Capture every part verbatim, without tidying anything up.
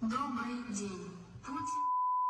Добрый день, Путин.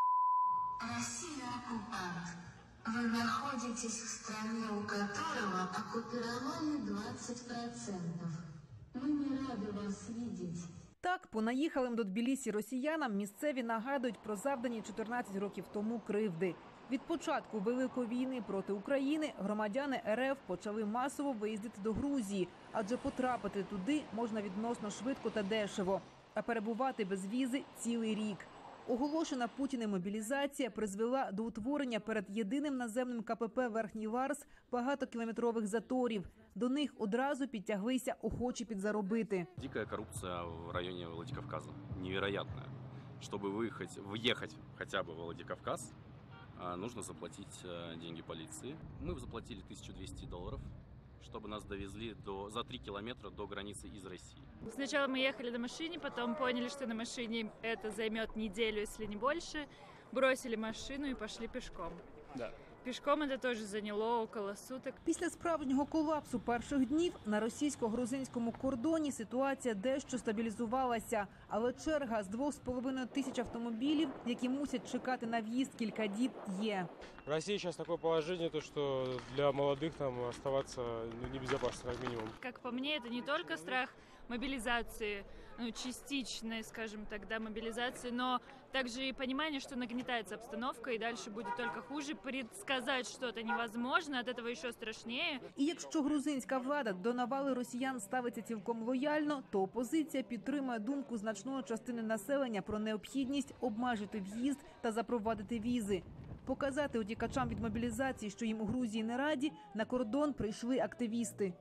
Россия оккупант. Вы находитесь в стране, у которого оккупировали двадцать процентов. Мы не рады вас видеть. Так, понаїхалим до Тбілісі росіянам місцеві нагадують про завдані чотирнадцять років тому кривди. Від початку Великої війни проти України громадяни РФ почали масово виїздити до Грузії, адже потрапити туди можна відносно швидко та дешево, а перебувати без візи цілий рік. Оголошена Путіним мобілізація призвела до утворення перед єдиним наземним КПП Верхній Ларс багатокілометрових заторів. До них одразу підтяглися охочі підзаробити. Дикая коррупция в районе Владикавказа. Невероятная. Чтобы выехать, въехать хотя бы в Владикавказ, нужно заплатить деньги полиции. Мы заплатили тысячу двести долларов, чтобы нас довезли до, за три километра до границы из России. Сначала мы ехали на машине, потом поняли, что на машине это займет неделю, если не больше. Бросили машину и пошли пешком. Да. Пішком це теж зайняло около суток. Після справжнього колапсу перших днів на російсько-грузинському кордоні ситуація дещо стабілізувалася. Але черга з двох з половиною тисяч автомобілів, які мусять чекати на в'їзд кілька діб, є. В России сейчас такое положение, то, что для молодых там оставаться ну, небезопасно, как минимум. Как по мне, это не только страх мобилизации, ну, частичной, скажем так, да, мобилизации, но также и понимание, что нагнетается обстановка, и дальше будет только хуже. Предсказать что-то невозможно, от этого еще страшнее. І якщо грузинська влада до навали росіян ставиться цілком лояльно, то опозиція підтримує думку значної частини населення про необхідність обмежити в'їзд та запровадити візи. Показати утікачам від мобілізації, що їм у Грузії не раді, на кордон прийшли активісти.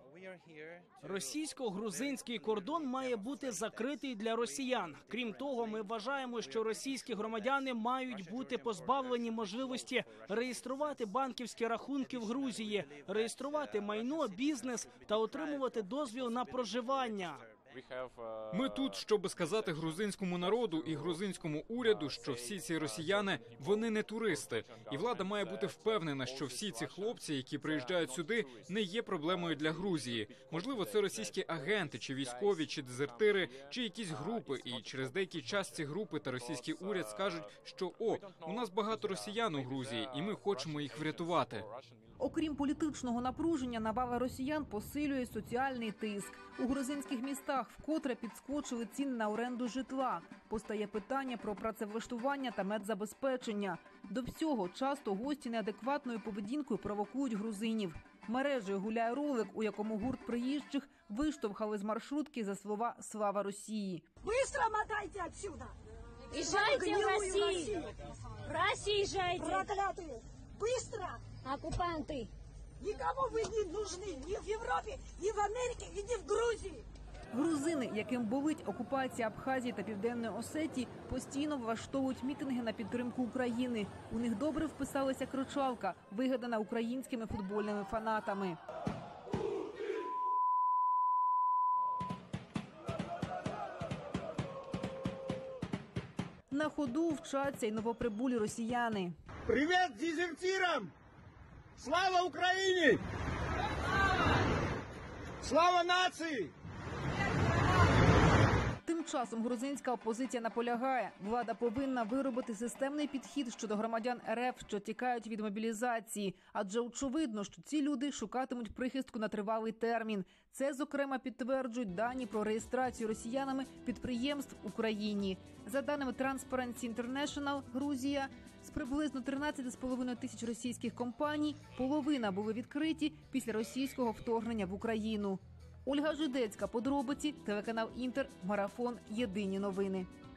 Російсько-грузинський кордон має бути закритий для росіян. Крім того, ми вважаємо, що російські громадяни мають бути позбавлені можливості реєструвати банківські рахунки в Грузії, реєструвати майно, бізнес та отримувати дозвіл на проживання. Ми тут, щоб сказати грузинському народу і грузинському уряду, що всі ці росіяни, вони не туристи. І влада має бути впевнена, що всі ці хлопці, які приїжджають сюди, не є проблемою для Грузії. Можливо, це російські агенти, чи військові, чи дезертири, чи якісь групи. І через деякий час ці групи та російський уряд скажуть, що «О, у нас багато росіян у Грузії, і ми хочемо їх врятувати». Окрім політичного напруження, навала росіян посилює соціальний тиск. У грузинських містах вкотре підскочили ціни на оренду житла. Постає питання про працевлаштування та медзабезпечення. До всього часто гості неадекватною поведінкою провокують грузинів. Мережею гуляє ролик, у якому гурт приїжджих виштовхали з маршрутки за слова «Слава Росії». Быстро мотайте отсюда! Езжайте в Россию! В Россию езжайте! Проклятые! Быстро! Оккупанты! Никому вы не нужны ни в Европе, ни в Америке, и ни в Грузии! Грузини, яким болить окупація Абхазії та Південної Осетії, постійно влаштовують мітинги на підтримку України. У них добре вписалася кричалка, вигадана українськими футбольними фанатами. На ходу вчаться й новоприбулі росіяни. Привіт дезертирам! Слава Україні! Слава нації! Тим часом грузинська опозиція наполягає, влада повинна виробити системний підхід щодо громадян РФ, що тікають від мобілізації. Адже очевидно, що ці люди шукатимуть прихистку на тривалий термін. Це, зокрема, підтверджують дані про реєстрацію росіянами підприємств в Україні. За даними Transparency International, Грузія з приблизно тринадцяти з половиною тисяч російських компаній половина були відкриті після російського вторгнення в Україну. Ольга Жидецька, подробиці, телеканал Інтер, Марафон, Єдині новини.